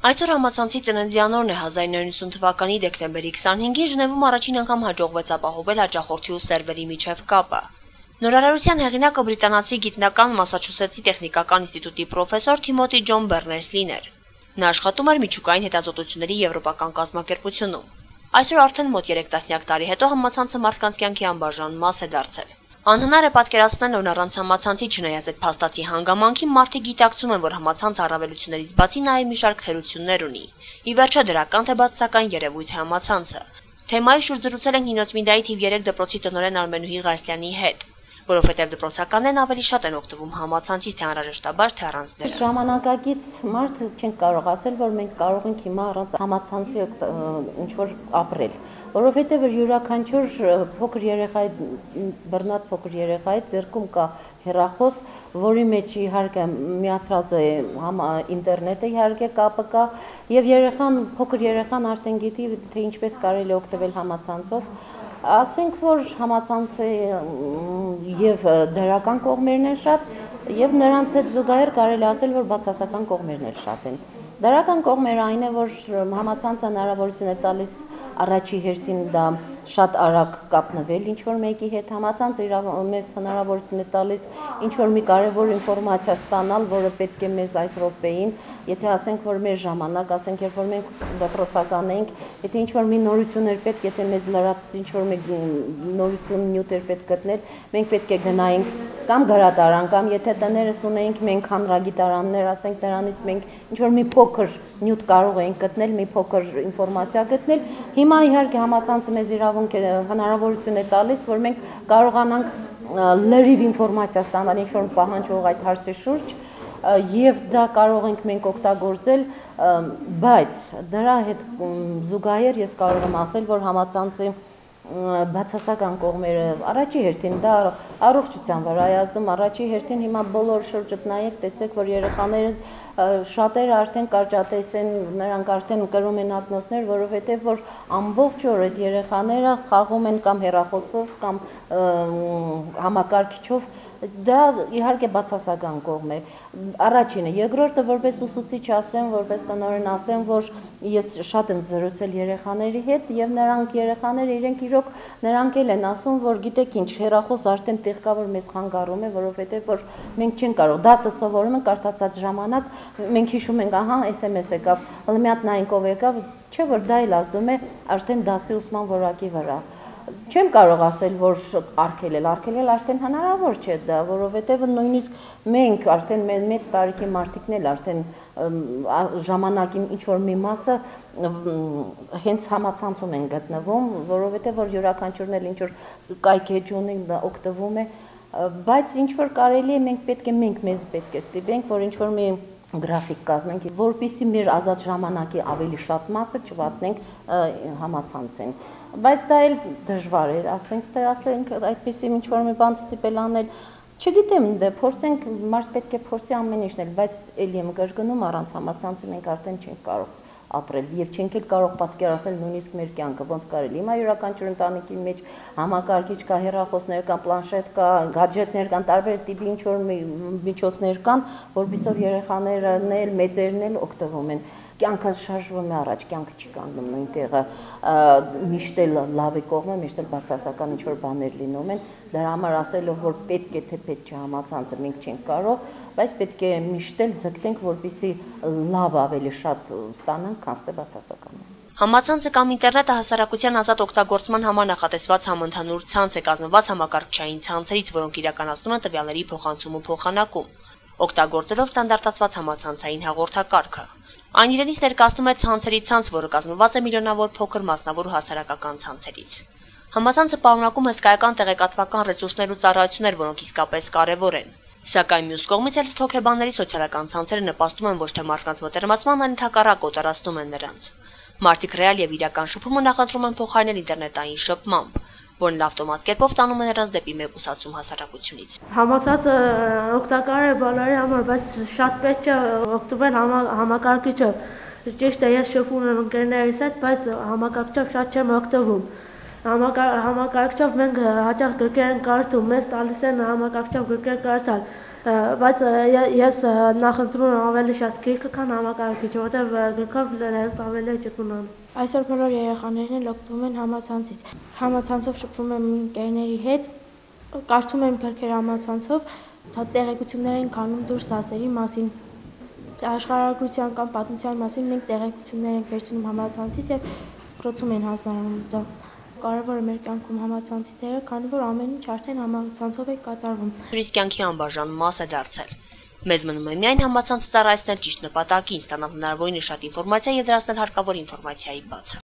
Այսօր համացանցի ծննդյան օրն է 1990 թվականի դեկտեմբերի 25-ին Ժնևում առաջին անգամ հաջողվեց ապահովել հաճախորդի ու սերվերի միջև կապը։ Նորարարության հեղինակը բրիտանացի գիտնական Մասաչուսեթսի տեխնիկական ինստիտուտի պրոֆեսոր Թիմոթի Ջոն Բերներս-Լին էր։ Նա աշխատում էր միջուկային հետազոտությունների եվրոպական կազմակերպությունում։ Այսօր արդեն մոտ 3 տասնյակ տարի հետո համացանցը մարդկանց կյանքի անբաժան մաս է դարձել։ Անհնար է պատկերացնել, որ առանց համացանցի չնայած այդ փաստացի հանգամանքին մարդիկ գիտակցում են, որ համացանցը առավելություններից բացի նաև մի շարք թերություններ ունի։ Ի վերջո դրական թե բացասական երևույթ է համացանցը։ Թեմայի շուրջ զրուցել ենք Նինոցմինդայի թիվ 3 դպրոցի տնօրեն Արմենուհի Ղասլյանի հետ, որովհետև դպրոցականներն ավելի շատ են օգտվում համացանցից թե անհրաժեշտաբար թե առանց դրա։ Ժամանակակից մարդ չենք կարող ասել, որ մենք կարող ենք հիմա առանց համացանցի ինչ-որ ապրել, որովհետև յուրաքանչյուր փոքր երեխայի, բռնած փոքր երեխայի ձեռքում կա հեռախոս, որի մեջ իհարկե միացած է ինտերնետը, իհարկե կապը կա, եւ փոքր երեխան արդեն գիտի, թե ինչպես կարելի է օգտվել համացանցով։ Ասենք, որ համացանցը եւ դրական կողմերն են շատ, եւ նրանց հետ զուգահեռ կարելի ասել, որ բացասական կողմերն էլ շատ են։ Դրական կողմերը այն է, որ համացանցը հնարավորություն է տալիս առաջի հերթին դա շատ արագ կապնվել ինչ-որ մեկի հետ, համացանցը մեզ հնարավորություն է տալիս ինչ-որ մի կարևոր ինֆորմացիա ստանալ, որը պետք է մեզ այս րոպեին, եթե ասենք, որ մեր ժամանակ, ասենք, երբ որ մենք դպրոցական էինք, եթե ինչ-որ մի նորություն էր պետք, եթե մեզ լրացուցիչ ինչ-որ մի նորություն նյութ էր պետք գտնել, մենք պետք է գնայինք կամ գրադարան, կամ եթե տներս ունեինք մենք հանրագիտարաններ, ասենք նրանից մենք ինչ-որ մի փոքր նյութ կարող էինք գտնել, մի փոքր ինֆորմացիա գտնել։ Հիմա իհարկե համացանցը մեզ հնարավորություն է տալիս, որ մենք կարողանանք լրիվ ինֆորմացիա ստանալ ինչ-որ պահանջող այդ հարցի շուրջ, եւ դա կարող ենք մենք օգտագործել, բայց դրա հետ զուգահեռ ես կարող եմ ասել, որ համացանցի բացասական կողմերը առաջի հերթին դա առողջության վրա է ազդում, առաջի հերթին հիմա բոլոր շրջդ նայեք, տեսեք, որ երեխաները շատերը արդեն կարճատես են, նրանք արդեն կրում են ակնոցներ, որովհետև որ ամբողջ օր այդ երեխաները խաղում են կամ հեռախոսով կամ համակարգիչով, դա իհարկե բացասական կողմ է։ Առաջինը, երկրորդը որպես ուսուցիչ ասեմ, որպես տնօրեն ասեմ, որ ես շատ եմ զրուցել երեխաների հետ եւ նրանք երեխաները իրենք իրոք նրանք էլ են ասում, որ գիտեք ինչ, հեռախոս արդեն տեղ կա, որ մեզ խանգարում է, որովհետև որ մենք չենք կարող, դասը սովորում ենք կարդացած ժամանակ, մենք հիշում ենք, ահա, SMS եկավ, հələ մի հատ նայենք ով եկավ, չէ՞ որ դա էլ ազդում է արդեն դասի ուսման որակի վրա։ Չեմ կարող ասել, որ արգելել արդեն հնարավոր չէ դա, որովհետև նույնիսկ մենք արդեն մեծ տարիքի մարդիկն էլ արդեն ժամանակի ինչ-որ մի մասը հենց համացանցում են գտնվում, որովհետև որ յուրաքանչյուրն էլ ինչ-որ կայքեջ ունի, օգտվում է, բայց ինչ-որ կարելի է մենք մեզ պետք է ստիպենք, որ ինչ-որ մի գրաֆիկ կազմենք, որպեսզի մեր ազատ ժամանակի ավելի շատ մասը չվատնենք համացանցին։ Բայց դա էլ դժվար է, ասենք այդպեսի ինչ-որ մի բան ստիպել անել, չգիտեմ, դե փորձենք, մարդ պետք է փորձի ամեն ինչն էլ, բայց էլի եմ կրկնում, առանց համացանցի մենք արդեն չենք կարող ապրել եւ չենք էլ կարող պատկերացնել նույնիսկ մեր կյանքը ոնց կարելի։ Հիմա յուրաքանչյուր ընտանիքի մեջ համակարգիչ կա, հեռախոսներ կան, պլանշետ կա, գադջետներ կան, տարբեր տիպի ինչ-որ միջոցներ կան, որովհետեւ երեխաներն էլ, մեծերն էլ օգտվում են։ Կյանքը շարժվում է առաջ, կյանքը չի կանգնում նույն տեղը, միշտ էլ լավ է կողմը, միշտ էլ բացասական ինչ-որ բաներ լինում են, դրա համար ասելով, որ պետք է թե պետք չէ համացանցը մենք չենք կարող, բայց պետք է միշտ էլ ձգտենք, որպեսզի լավ ավելի շատ ստանանք, քան թե բացասականը։ Համացանցը կամ ինտերնետը հասարակության ազատ օգտագործման համար նախատեսված համընդհանուր ցանց է կազմված համակարգչային ցանցերից, որոնք իրականացնում են տվյալների փոխանցում ու փոխանակում, օգտագործելով ստանդարտացված համացանցային հաղորդակարգը։ Այն իրենից ներկայացնում է ցանցերի ցանց, որը կազմված է միլիոնավոր փոքր մասնավոր ու հասարակական ցանցերից։ Համացանցը պարունակում հսկայական տեղեկատվական ռեսուրսներ ու ծառայություններ, որոնք իսկապես կարևոր են։ Սակայն մյուս կողմից էլ հոգեբանների սոցիալական ցանցերը նպաստում են ոչ թե մարդկանց մտերմացման, այլ ընդհակառակը օտարացնում են նրանց։ Մարդիկ ռեալ եւ իրական շփումը նախընտրում են փոխարինել ինտերնետային շփմամբ, որն ավտոմատ կերպով տանում է նրանց դեպի մեկուսացում հասարակությունից։ Համացանցը օգտակար է բոլորի համար, բայց շատ պետք է օգտվել համակարգիչով։ Ճիշտ է, ես շփվում եմ ընկերներիս հետ, բայց համակարգիչով շատ չեմ օգտվում։ Համակարգչով մենք հաճախ գրքեր ենք կարդում, մեզ տալիս են համակարգչով գրքեր կարդալ։ բայց ես նախընտրում եմ ավելի շատ գիրքը, քան համակարգիչը, որտեղ գրքով լեզուս ավելի ճկուն եմ։ Այսօր բոլոր երեխաներն էլ օգտվում են համացանցից։ Համացանցով շփվում եմ ընկերների հետ, կարդում եմ գրքեր համացանցով, տեղեկություններ են քանում դուրս դասերի մասին։ Աշխարհագրության կամ պատմության մասին մենք տեղեկություններ ենք վերցնում համացանցից եւ փորձում են հանձնարարում դա։ Կարևոր է մեր կյանքում համացանցի դերը, քանի որ ամեն ինչ արդեն համացանցով է կատարվում։ Իսկ կյանքի անբաժան մաս է դարձել։ Մեզ մնում է միայն համացանցը ծառայեցնել ճիշտ նպատակին, ստանալ հնարավորինս շատ ինֆորմացիա եւ դարձնել հարկավոր ինֆորմացիայի բացը։